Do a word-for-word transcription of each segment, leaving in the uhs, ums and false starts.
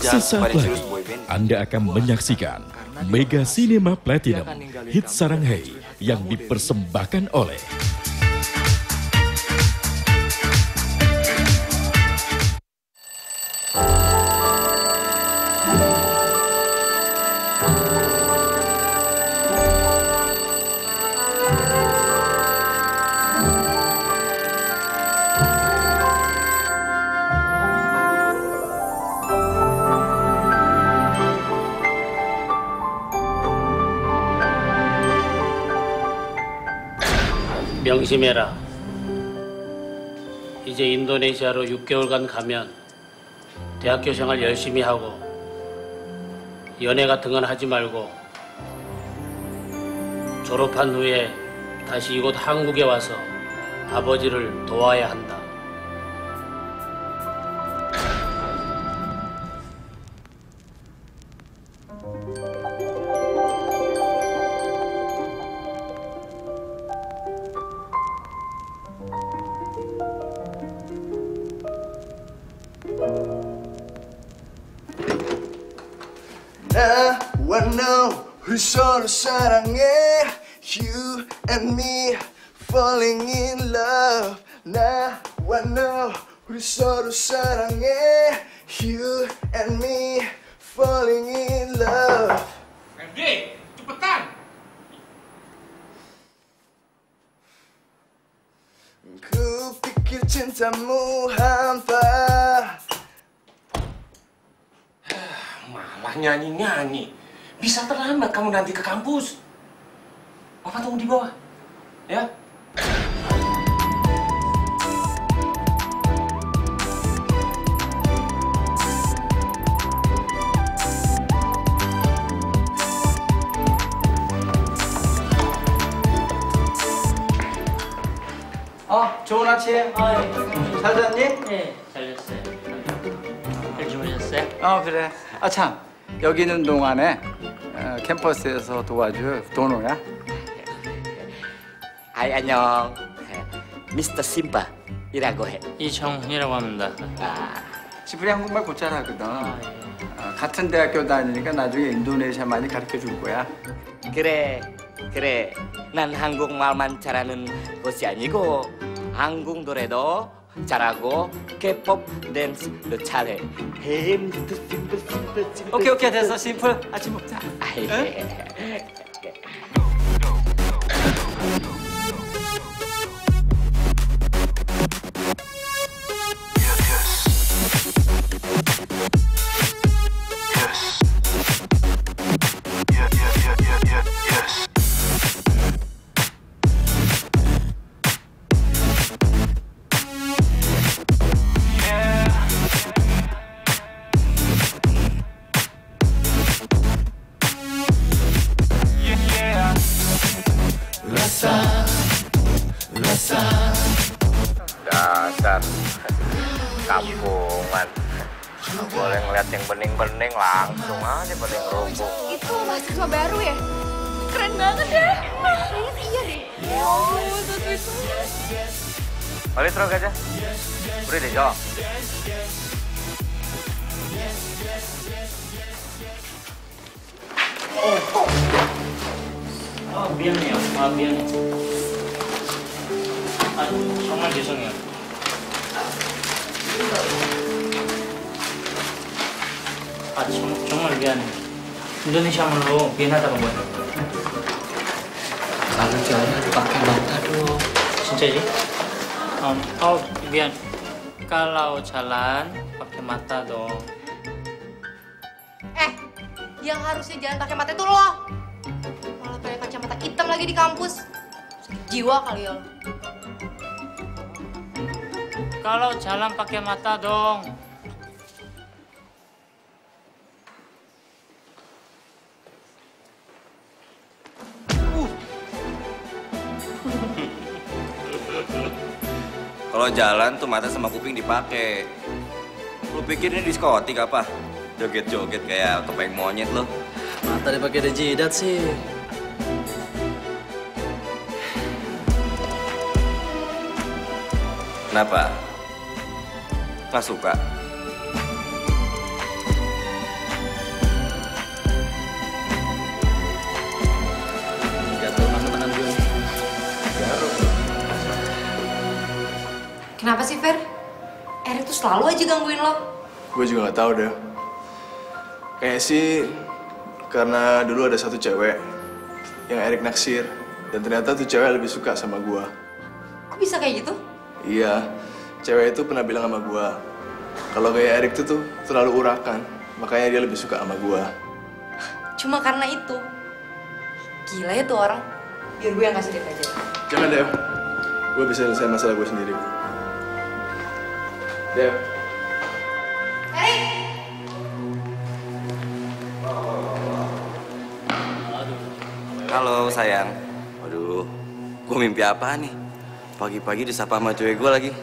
Sesaat lagi Anda akan menyaksikan Mega Cinema Platinum hit Sarang Hey yang dipersembahkan oleh 명심해라. 이제 인도네시아로 육 개월간 가면 대학교 생활 열심히 하고 연애 같은 건 하지 말고 졸업한 후에 다시 이곳 한국에 와서 아버지를 도와야 한다. 나와 너 우리 서로 사랑해 You and me falling in love 나와 너 우리 서로 사랑해 You and me falling in love Randy, cepetan! Ku pikir cintamu hampa Malah nyanyi-nyanyi. Bisa terlambat kamu nanti ke kampus. Papa tunggu di bawah. Ya? 어, 좋은 아침. 아, 예. 잘 잤니? 네, 잘 잤어요. 잘 주무셨어요? 어, 그래. 아, 참. 여기 있는 동안에 어, 캠퍼스에서 도와줄 도노야. Hai 안녕. 미스터 심바 이라고 해. 이정훈이라고 합니다. 지프리 한국말 곧 잘하거든. 아, 예. 어, 같은 대학교 다니니까 나중에 인도네시아 많이 가르쳐 줄 거야. 그래 그래. 난 한국말만 잘하는 것이 아니고 한국 노래도 잘하고 K-pop 댄스도 잘해. 헤이 미스터 심바 심바 심바. 오케이, 오케이. 됐어. 심플. 아침 먹자. 아이. Dasar kampungan. Boleh ngeliat yang bening-bening langsung aja pada ngerubung. Itu mahasiswa baru ya? Keren banget deh. Kayaknya iya deh. Oh, so sweet. Balik terus aja. Beri deh, Jo. 아, 미안해요. 아, 미안해. 아, 정말 죄송해요. 아, 정, 정말 미안해. 인도네시아 말로 미안하다고 뭐야? Kalau jalan pakai mata dong. 진짜지? Um, oh, mian. Kalau jalan pakai mata dong. Eh, yang harusnya jalan pakai mata itu lo. Malah pakai kacamata hitam lagi di kampus. Sakit jiwa kali ya lo. Kalau jalan pakai mata dong. Kalau jalan tuh mata sama kuping dipakai. Lu pikir ini diskotik apa? Joget-joget kayak topeng monyet lo. Mata dipakai ada jidat sih. Kenapa? Nggak suka? Kenapa sih, Fer? Erik tuh selalu aja gangguin lo. Gue juga nggak tahu deh. Kayaknya sih karena dulu ada satu cewek yang Erik naksir. Dan ternyata tuh cewek lebih suka sama gue. Kok bisa kayak gitu? Iya, cewek itu pernah bilang sama gue kalau kayak Erik tuh tuh terlalu urakan. Makanya dia lebih suka sama gue. Cuma karena itu. Gila ya tuh orang. Biar gue yang kasih dia pelajaran. Jangan, Dev. Gue bisa selesai masalah gue sendiri. Dev. Erik! Halo sayang. Waduh, gue mimpi apa nih? Pagi-pagi disapa sama cewek gue lagi.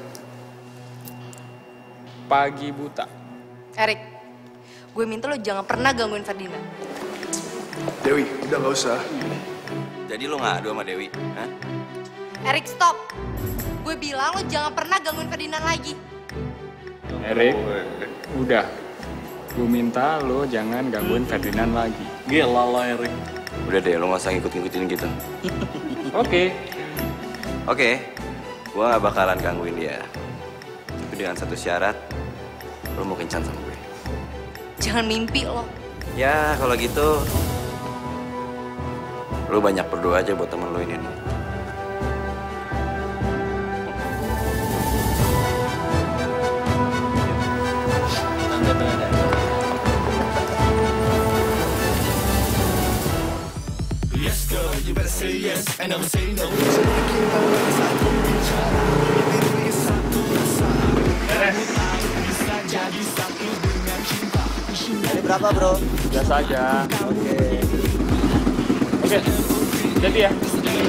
Pagi buta. Erik, gue minta lo jangan pernah gangguin Ferdinand. Dewi, udah gak usah. Jadi lo ngadu sama Dewi? Hah? Erik, stop. Gue bilang lo jangan pernah gangguin Ferdinand lagi. Erik, udah. Gue minta lo jangan gangguin Ferdinand lagi. Gila lo, Erik. Udah deh, lo gak usah ngikut-ngikutin gitu. Oke. Oke, gue gak bakalan gangguin dia. Tapi dengan satu syarat, lo mau kencan sama gue. Jangan mimpi lo. Ya, kalau gitu, lo banyak berdoa aja buat temen lo ini nih. Ini berapa, bro? Udah saja. Oke. Oke, jadi ya.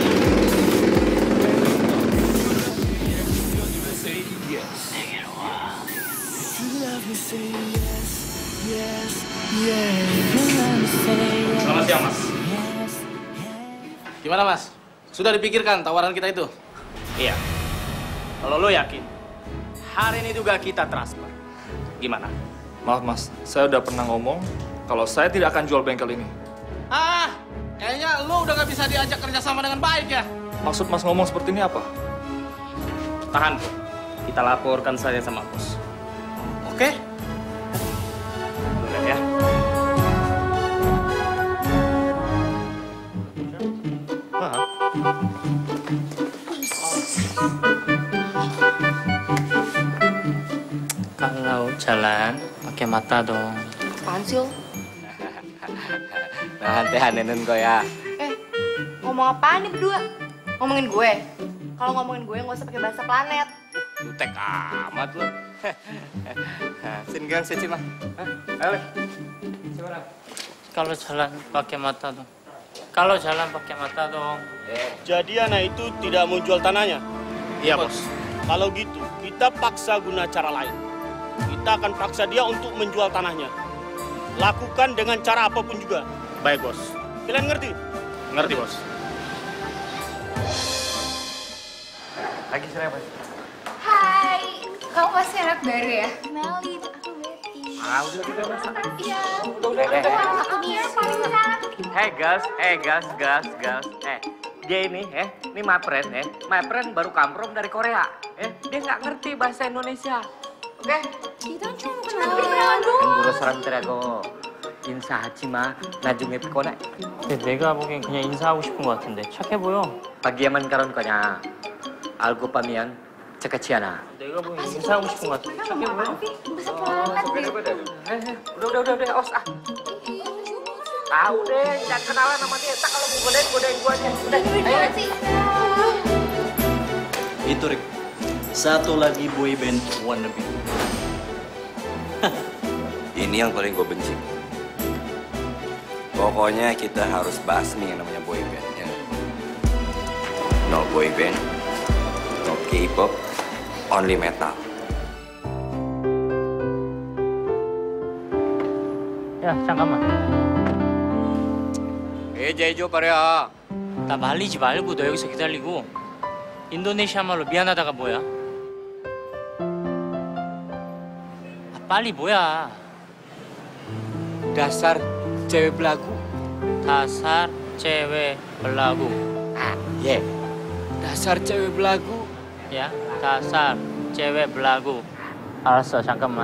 Selamat siang, Mas. Gimana, Mas? Sudah dipikirkan tawaran kita itu? Iya. Kalau lo yakin, hari ini juga kita transfer. Gimana? Maaf mas, saya udah pernah ngomong kalau saya tidak akan jual bengkel ini. Ah, kayaknya lo udah gak bisa diajak kerjasama dengan baik ya? Maksud mas ngomong seperti ini apa? Tahan, kita laporkan saja sama bos. Oke. Boleh ya? Kalau jalan pakai mata dong. Apaan sih lo? Nah, hati-hati kok ya. Eh, ngomong apaan nih berdua? Ngomongin gue? Kalau ngomongin gue nggak usah pakai bahasa planet. Jutek amat lo. Sin gang, sin mah. Ayo, gimana? Kalau jalan pakai mata dong. Kalau jalan pakai mata dong. Jadi anak itu tidak mau jual tanahnya? Iya, bos. Kalau gitu, kita paksa guna cara lain. Kita akan paksa dia untuk menjual tanahnya. Lakukan dengan cara apapun juga. Baik, bos. Kalian ngerti? Ngerti, bos. Lagi siapa? Hai, kamu masih anak baru ya? Kenalin, aku Betty. Ah, udah kita masak. Iya, udah, udah, udah. aku dia paling cantik. Hey gas, hey gas, gas, gas. Eh, dia ini, eh, ini my friend, eh, my friend baru kamprong dari Korea. Eh, dia nggak ngerti bahasa Indonesia. Oke, kita cuma kenalan doang. Guru 사람들하고 인사하지 마. 나중에 피곤해. 근데 내가 보기엔 그냥 인사하고 싶은 것 같은데 착해 보여. Pagiaman karon kanya. Algo pamian, cakaciana. 내가 보기엔 인사하고 싶은 것 같은데 착해 보여. Udah, udah, udah, udah, os ah. Ah, udah, jangan kenalan sama dia. Tak kalau mau godain, godain gua aja. Udah, ayo. Itu, Rick. Satu lagi boyband wannabe. Ini yang paling gue benci. Pokoknya kita harus bahas nih yang namanya boyband. Ya. No boyband, no K-pop, only metal. 야 잠깐만. 해줘 버려. 나 말리지 말고 너 여기서 기다리고. 인도네시아 말로 미안하다가 뭐야? 아, 빨리 뭐야? Dasar cewek belagu. Dasar cewek belagu. Ah, ye. Yeah. Dasar cewek belagu. Ya, dasar cewek belagu. 알았어, 잠깐만.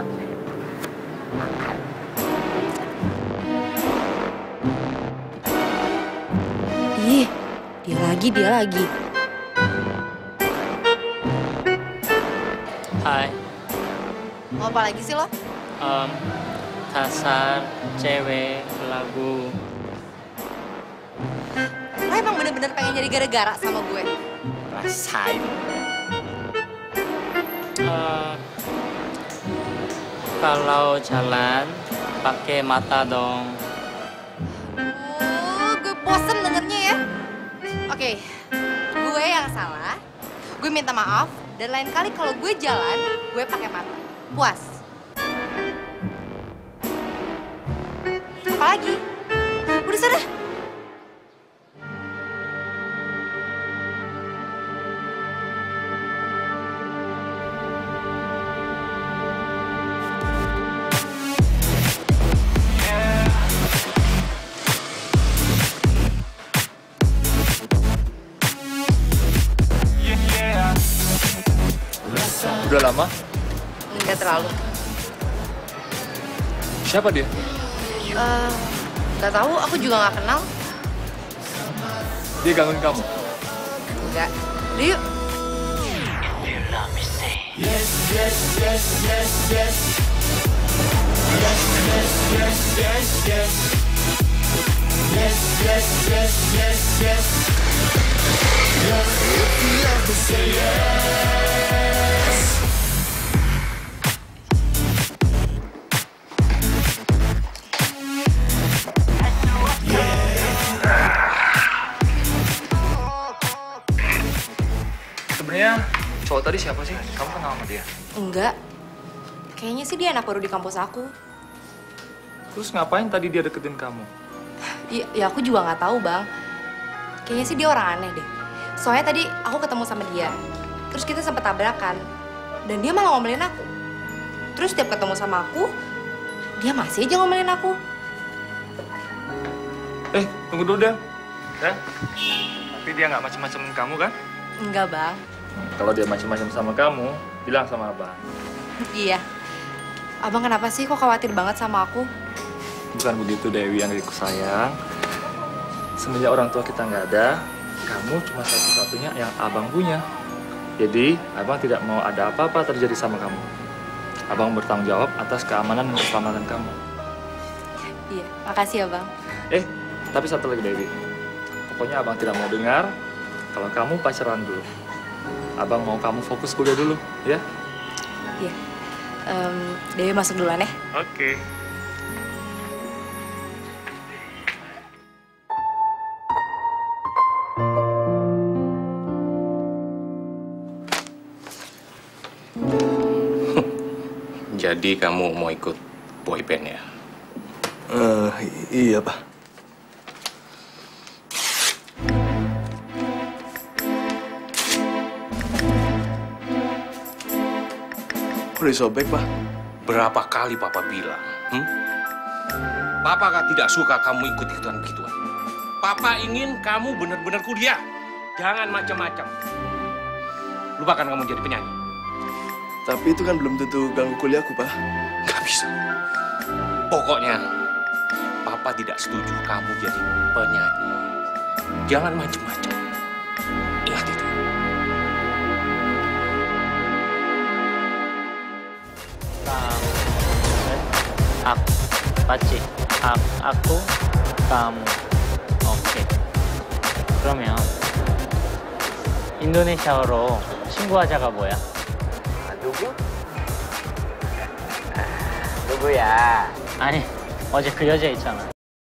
Ih, dia lagi, dia lagi. Hai. Mau apa lagi sih lo? Um, kasar, cewek, belagu. Lo emang bener-bener pengen jadi gara-gara sama gue? Rasain. Uh, kalau jalan, pakai mata dong. Oh, gue bosen dengernya ya. Oke, gue yang salah. Gue minta maaf. Dan lain kali kalau gue jalan, gue pakai mata. Puas. Apa lagi? Udah sana. Udah lama? Enggak terlalu. Siapa dia? Uh, gak tahu, aku juga gak kenal. Dia gangguin kamu? Enggak. Udah yuk. Yes, yes, yes, yes, yes. Yes, yes, yes, yes, yes. Yes, yes, yes, yes, yes. Yes, if you love me, say yes. Sebenarnya cowok tadi siapa sih? Kamu kenal sama dia? Enggak. Kayaknya sih dia anak baru di kampus aku. Terus ngapain tadi dia deketin kamu? Ya, ya aku juga nggak tahu, Bang. Kayaknya sih dia orang aneh deh. Soalnya tadi aku ketemu sama dia. Terus kita sempat tabrakan. Dan dia malah ngomelin aku. Terus setiap ketemu sama aku, dia masih aja ngomelin aku. Eh, tunggu dulu, Del. Ya? Tapi dia nggak macem-macemin kamu, kan? Enggak, Bang. Kalau dia macem-macem sama kamu, bilang sama Abang. Iya. Abang kenapa sih kok khawatir banget sama aku? Bukan begitu, Dewi, yang adikku sayang. Semenjak orang tua kita nggak ada, kamu cuma satu-satunya yang Abang punya. Jadi, Abang tidak mau ada apa-apa terjadi sama kamu. Abang bertanggung jawab atas keamanan dan keselamatan kamu. Iya, makasih ya, Bang. Eh, tapi satu lagi, Dewi. Pokoknya Abang tidak mau dengar kalau kamu pacaran dulu. Abang mau kamu fokus kuliah dulu, ya? Iya. Um, Dewi masuk duluan ya. Oke. Jadi kamu mau ikut boyband ya? Uh, iya, Pak. Udah sobek, Pak. Berapa kali Papa bilang? Hmm? Papa kan tidak suka kamu ikut-ikutan begituan. Papa ingin kamu benar-benar kuliah. Jangan macam-macam. Lupakan kamu jadi penyanyi. Tapi itu kan belum tentu ganggu kuliahku, Pak. Gak bisa. Pokoknya, Papa tidak setuju kamu jadi penyanyi. Jangan macam-macam. Ingat itu. Aku, Paci, aku, aku, kamu. 오케이. 그러면 인도네시아어로 친구하자가 뭐야? 아, 누구? 아, 누구야? 아니, 어제 그 여자 있잖아.